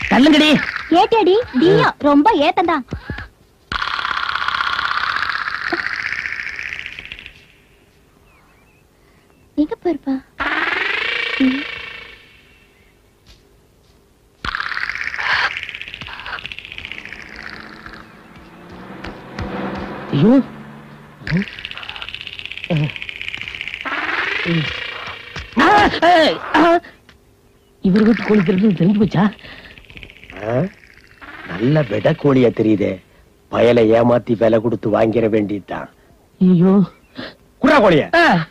தள்ளுங்கடி. ஏட்டடி நீயா ரொம்ப ஏத்தந்தான். எங்க போயிருப்பா? ஐயோ, இவர் வீட்டு கோழி தெரிஞ்சு போச்சா? நல்ல விட கோழியா தெரியுதே. பயலை ஏமாத்தி விலை கொடுத்து வாங்கிட வேண்டியதுதான். ஐயோ, குறா கோழிய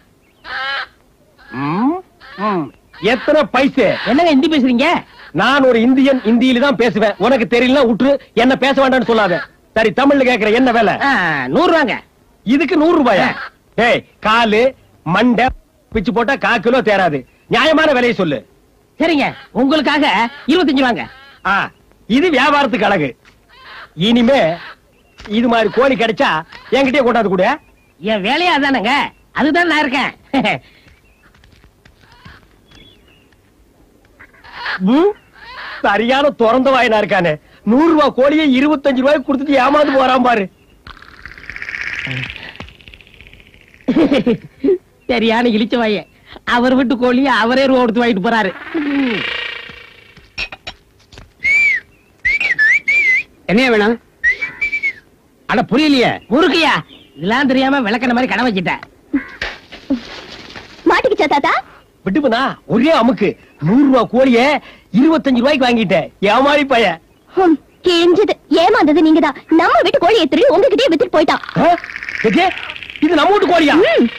எத்தனை பைசே? என்னங்க ஹிந்தி பேசுறீங்க? நான் ஒரு இந்தியன், இந்தியில தான் பேசுவேன். உனக்கு தெரியல விட்டுரு, என்ன பேச வேண்டாம்னு சொல்லாத. சரி, தமிழ்ல கேக்குற என்ன வேலை? 100 ரூபாங்க. இதுக்கு 100 ரூபாயா? ஏய், காலு மண்டை பிச்சு போட்டா 1/4 கிலோ தேராது. நியாயமான விலையை சொல்லு. சரிங்க, உங்களுக்காக 25 ரூபாங்க. இது வியாபாரத்துக்கு அழகு. இனிமே இது மாதிரி கோழி கிடைச்சா என்கிட்டயே கொண்டாந்து கூட. என் வேலையா அதானுங்க, அதுதான் நான் இருக்கேன். சரியான திறந்த வாயினா இருக்கானே. 100 ரூபாய் கோழியை 25 ரூபாய்க்கு கொடுத்துட்டு ஏமாந்து போறான் பாரு. சரியான இழிச்ச வாய. அவர் வீட்டு கோழிய அவரே ரூபா கொடுத்து வாங்கிட்டு போறாரு. என்ன வேணும்? அட புரியலையே. முறுக்கையா? இதெல்லாம் தெரியாம விளக்கண மாதிரி கடை வச்சிட்டேன். மாட்டிக்கிச்சா தாத்தா? விட்டுப்பா, ஒரே அமுக்கு. 100 ரூபாய் கோழிய 25 ரூபாய்க்கு வாங்கிட்டேன். ஏமாறி பைய. கிழிஞ்சது. ஏமாந்தது நீங்கதான். நம்ம வீட்டு கோழி எத்திரி உங்ககிட்டயே வித்துட்டு போயிட்டான். இது நம்ம வீட்டு கோழியா?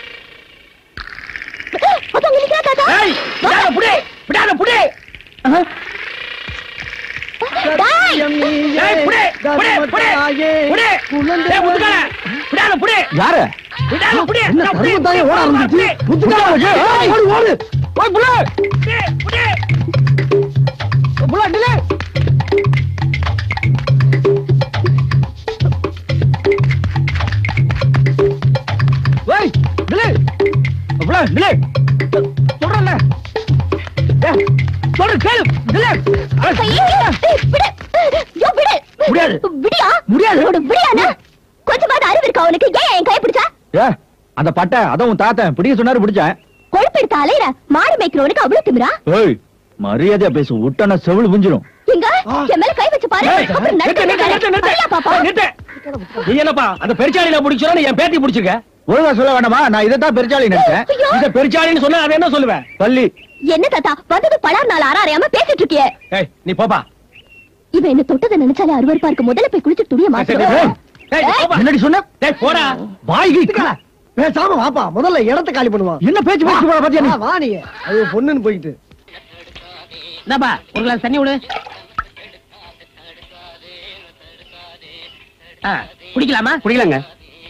யாரு? அந்த பட்டை அதான் தாத்தன் பிடிக்க சொன்னாரு, பிடிச்சேன். கொழுப்பெடுத்த அலையிற மாடு மேய்க்கிறவனுக்கு அவ்வளவு திமிரா? மரியாதையா பேசு, விட்டனா செவிழு புஞ்சிரும். கை வச்சு பாரு. என்னப்பா அந்த பெருச்சாளியில பிடிச்சோன்னு என் பேத்தி பிடிச்சிருக்க? ஒழுங்கா சொல்ல வேண்டாமா? நான் இதைத்தான் பெருச்சாளி நினைச்சேன். இத பெருச்சாளின்னு சொன்னா அதை என்ன சொல்லுவேன்? பள்ளி. என்ன தாத்தா வந்தது பலார் நாள் ஆறாறையாம பேசிட்டு இருக்கியே? நீ போப்பா. இவன் என்ன தொட்டதை நினைச்சாலே அருவருப்பா இருக்கு. முதல்ல போய் குளிச்சு துணிய மாத்த. என்னடி சொன்ன? போடா வாய்க்கு. பேசாம வாப்பா, முதல்ல இடத்தை காலி பண்ணுவான். என்ன பேச்சு பேசி போற பாத்தியா? வா நீ. அது பொண்ணுன்னு போயிட்டு. இந்தாப்பா ஒரு கிளாஸ் தண்ணி விடு. குடிக்கலாமா? குடிக்கலாங்க.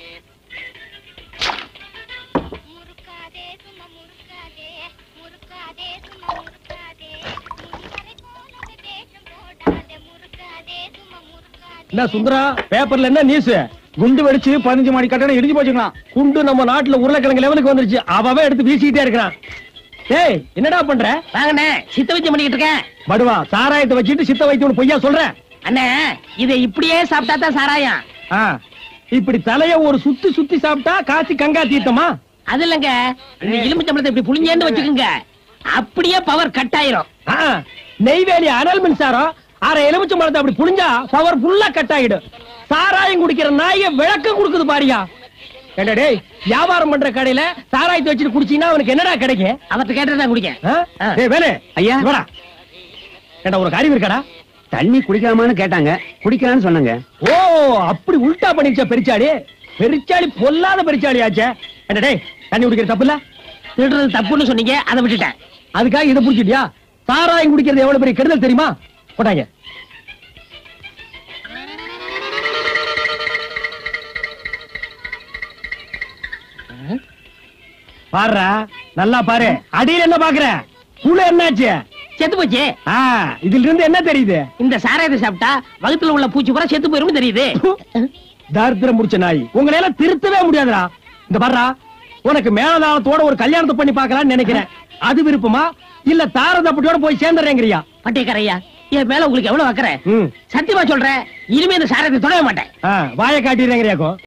என்ன சுந்தரா, பேப்பர்ல என்ன நியூஸ்? குண்டு வெடிச்சு 15 மாடி கட்டணம் இடிஞ்சு போச்சுக்கலாம். குண்டு நம்ம நாட்டுல உருளைக்கிழங்கு லெவலுக்கு வந்துருச்சு. அவவே எடுத்து வீசிக்கிட்டே இருக்கிறான். ஏய், என்னடா பண்ற? வாங்கண்ணே, சித்த வைத்தியம் பண்ணிக்கிட்டு இருக்கேன். படுவா, சாராயத்தை வச்சுட்டு சித்த வைத்தியம் பொய்யா சொல்ற? அண்ணே, இதை இப்படியே சாப்பிட்டா தான் சாராயம். இப்படி தலைய ஒரு சுத்தி சுத்தி சாப்பிட்டா காசி கங்கா தீர்த்தமா? அது இல்லங்க, இந்த எலுமிச்சம்பழத்தை இப்படி புளிஞ்சேன்னு வச்சுக்கோங்க, அப்படியே பவர் கட் ஆயிரும். நெய்வேலி அனல் மின்சாரம் அரை எலுமிச்சம்பழத்தை அப்படி புளிஞ்சா பவர் ஃபுல்லா கட் ஆயிடும். சாராயம் குடிக்கிற நாய விளக்கம் கொடுக்குது பாரியா. என்னடே, வியாபாரம் பண்ற கடையில சாராயத்தை வச்சுட்டு குடிச்சீங்கன்னா அவனுக்கு என்னடா கிடைக்கும்? அவர்கிட்ட கேட்டதான் குடிக்க. வேணே ஐயா, ஏண்டா உனக்கு அறிவு இருக்காடா? தண்ணி குடிக்கலாமான்னு கேட்டாங்க, குடிக்கலான்னு சொன்னாங்க. ஓ, அப்படி உல்டா பண்ணிச்சா பெருச்சாளி. பெருச்சாளி பொல்லாத பெருச்சாளி ஆச்சே. என்னடே, தண்ணி குடிக்கிற தப்பு இல்ல? திருடுறது தப்புன்னு சொன்னீங்க, அதை விட்டுட்டேன். அதுக்காக இதை புடிச்சிட்டியா? சாராயம் குடிக்கிறது எவ்வளவு பெரிய கெடுதல் தெரியுமா? போட்டாங்க. பாரு, நல்லா பாரு. அடியில் என்ன பாக்குற? புழு என்னாச்சு? செத்து போச்சு. இதுல இருந்து என்ன தெரியுது? இந்த சாராயத்தை சாப்பிட்டா வகுத்துல உள்ள பூச்சி பூரா செத்து போயிரும் தெரியுது. தாரித்திரம் முடிச்ச நாய். உங்களை எல்லாம் திருத்தவே முடியாதுடா. இந்த பாருடா, உனக்கு மேலதாளத்தோட ஒரு கல்யாணத்தை பண்ணி பார்க்கலாம்னு நினைக்கிறேன். அது விருப்பமா இல்ல தாரதப்பட்டியோட போய் சேர்ந்துறேங்கறியா? பட்டேக்கரையா, என் மேல உங்களுக்கு எவ்வளவு வைக்கிறேன் ம். சத்தியமா சொல்றேன் இனிமே இந்த சாராயத்தை தொடவே மாட்டேன் வாயை காட்டிடுறேங்கறியாக்கும்